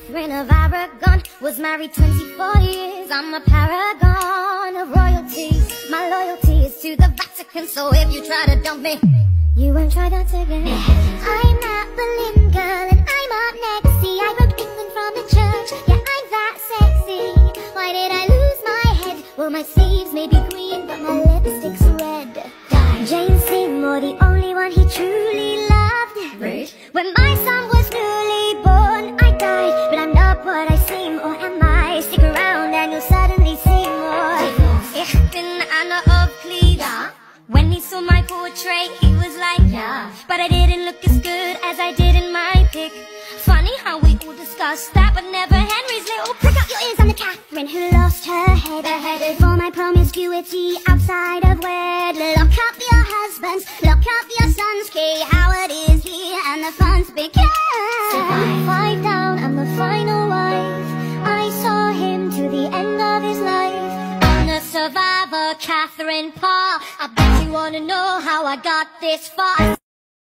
Catherine of Aragon was married 24 years. I'm a paragon of royalty. My loyalty is to the Vatican, so if you try to dump me, you won't try that again. I'm that Berlin girl and I'm up next. See, I wrote England from the church. Yeah, I'm that sexy. Why did I lose my head? Well, my sleeves may be green, but my lipstick's red. Jane Seymour, the only one he truly loved. Rude. When my son was newly born, I died, but I'm not what I seem, or am I? Stick around and you'll suddenly see more. Ich bin Anna of Cleves. Yeah. When he saw my portrait, he was like, yeah, but I didn't look as good as I did in my pic. Funny how we all discussed that, but never Henry's little prick up your ears. I'm the Catherine who lost her head, beheaded for my promiscuity outside of wed. Lock up your husbands, lock up your sons. Kay Howard is here and the fun's began. 5 down, I'm the final wife. I saw him to the end of his life. I'm the survivor, Catherine Parr. I bet you wanna know how I got this far.